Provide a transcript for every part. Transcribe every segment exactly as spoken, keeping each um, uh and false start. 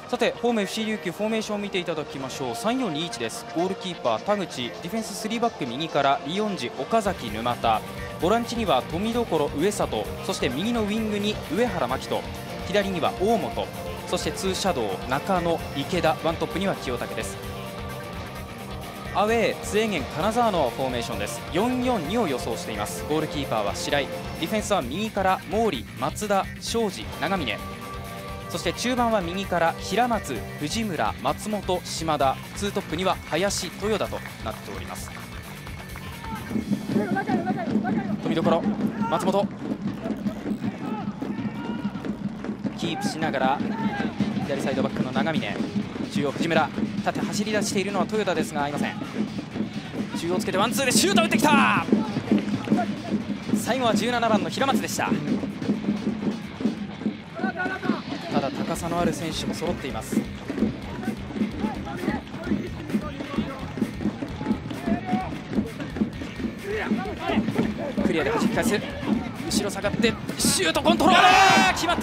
さてホーム エフシー 琉球フォーメーションを見ていただきましょう。さんよんにいちです。ゴールキーパー田口、ディフェンススリーバック右からリヨンジ、岡崎、沼田、ボランチには富所、上里、そして右のウィングに上原真希と、左には大本、そしてツーシャドウ中野、池田、ワントップには清武です。アウェー津江源金沢のフォーメーションです。よんよんにを予想しています。ゴールキーパーは白井、ディフェンスは右から毛利、松田、庄司、長峰、そして中盤は右から平松、藤村、松本、島田、ツートップには林、豊田となっております。富所、松本キープしながら左サイドバックの長峰、中央藤村、縦走り出しているのは豊田ですが合いません。中央つけてワンツーでシュート打ってきた。最後はじゅうななばんの平松でした。ただ高さのある選手も揃っています。クリアで弾き返す、後ろ下がってシュートコントロール、決まった。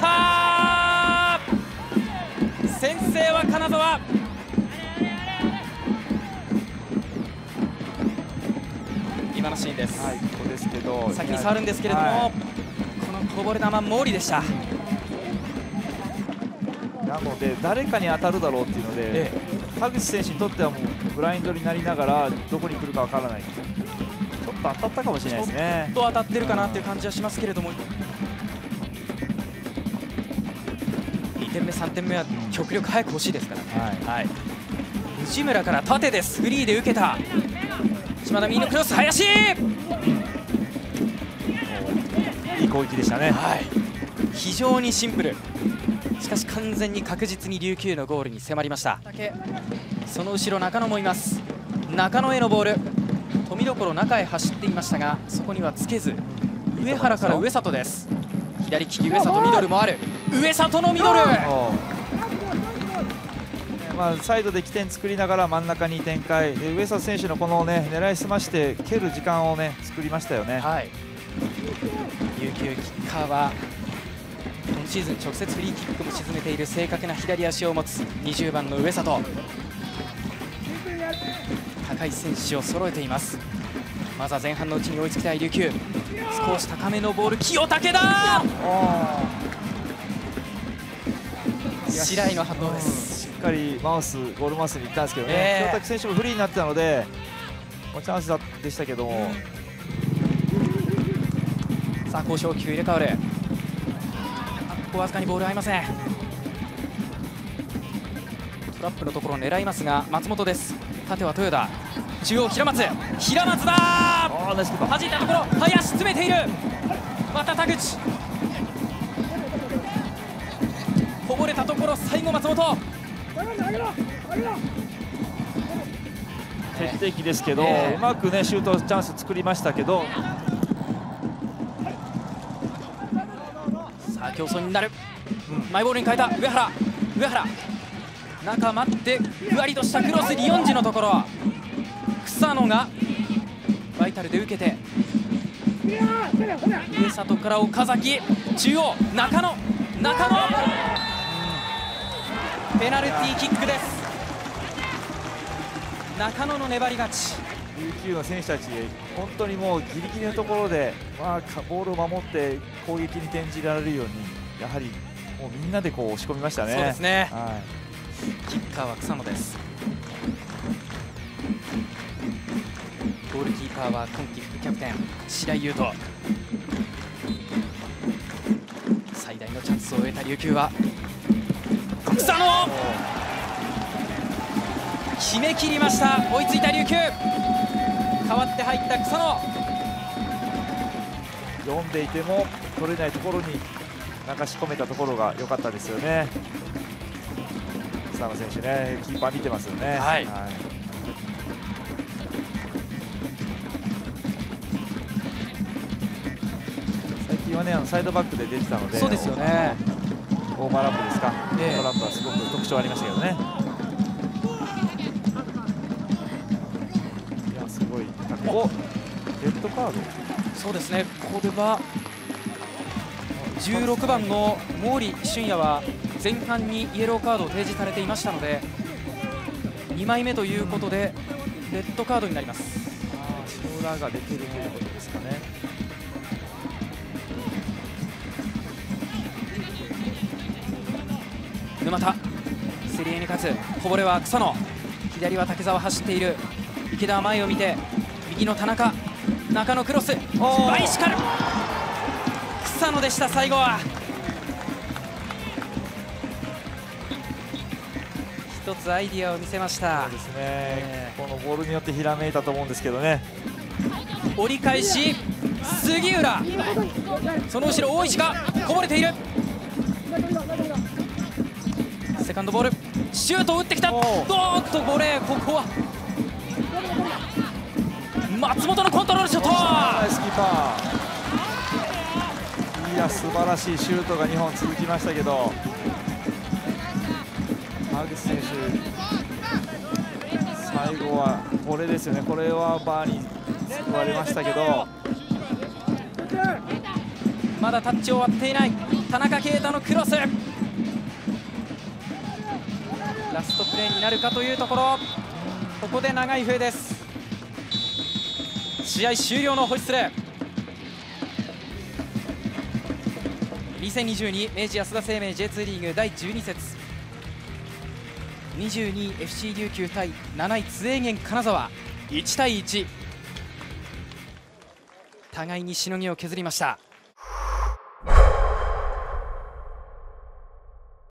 先制は金沢。今のシーンです。 はい、ここですけど先に触るんですけれども、はい、このこぼれ球毛利でした。 なので誰かに当たるだろうっていうので、ええ、田口選手にとってはもうブラインドになりながらどこに来るかわからない。ちょっと当たったかもしれないですね。 ちょっと当たってるかなっていう感じはしますけれども、にてんめさんてんめは極力早く欲しいですからね。はい、はい、藤村から縦です。フリーで受けた島田、右のクロス、林、 いい攻撃でしたね。 はい、非常にシンプル、しかし完全に確実に琉球のゴールに迫りました。その後ろ中野もいます。中野へのボール、富所中へ走っていましたがそこにはつけず、上原から上里です。左利き上里、ミドルもある。上里のミドル、 まあ、サイドで起点作りながら真ん中に展開で、上里選手のこの、ね、狙いすまして蹴る時間を、ね、作りましたよね。 はい、琉球キッカーは今シーズン直接フリーキックも沈めている正確な左足を持つにじゅうばんの上里。高い選手を揃えています。まずは前半のうちに追いつきたい琉球。少し高めのボール、清武だ。白井の反応です。 しっかりマウスゴールマウスに行ったんですけどね、 えー、 清武選手もフリーになってたのでもうチャンスでしたけども、 うん、さあ交渉球入れ替わる。ここわずかにボール合いません。トラップのところを狙いますが松本です。縦は豊田、中央平松、平松だ。弾いたところ林詰めている。また田口、こぼれたところ最後松本。 決定機ですけど、えー、うまくねシュートチャンス作りましたけど、 さあ競争になる、うん、マイボールに変えた上原、上原中待ってふわりとしたクロス、リヨンジのところ草野がバイタルで受けて上里から岡崎、中央中野、中野、ペナルティーキックです。中野の粘り勝ち。 琉球の選手たち本当にもうギリギリのところで、まあ、ボールを守って攻撃に転じられるようにやはりもうみんなでこう押し込みましたね。 そうですね、 はい、 キッカーは草野です。ゴールキーパーは今季副キャプテン白井優斗。最大のチャンスを得た琉球は草野、決めきりました。追いついた琉球。代わって入った草野、 読んでいても取れないところに流し込めたところが良かったですよね。草野選手ね、キーパー見てますよね。はい、はい、最近はねあのサイドバックで出てたので、 そうですよね、 オーバーラップですか、 ええ、 オーバーラップはすごく特徴ありましたけどね。いやすごい、ここレッドカード、 そうですね、これはじゅうろくばんの毛利俊也は前半にイエローカードを提示されていましたので、にまいめということでレッドカードになります。 足の裏が出ているということですかね。 沼田、競り合いに勝つ。こぼれは草野、左は竹澤走っている。池田は前を見て、右の田中、中野クロス、バイシカル、草野でした。最後は一つアイディアを見せました。 そうですね、えー、このボールによってひらめいたと思うんですけどね。 折り返し、杉浦、その後ろ大石がこぼれている。セカンドボール、シュートを打ってきた。おーっとボレー、ここは松本のコントロールショット。 ナイスキーパー。いや、素晴らしいシュートがにほん続きましたけど、川口選手最後はこれですよね。これはバーに救われましたけど、 まだタッチを割っていない田中啓太のクロス。ラストプレーになるかというところ。ここで長い笛です。試合終了のホイッスル。にせんにじゅうに明治安田生命 ジェイツー リーグだいじゅうに節、にじゅうにいエフシー 琉球対なない津英元金沢、いちたいいち、互いにしのぎを削りました。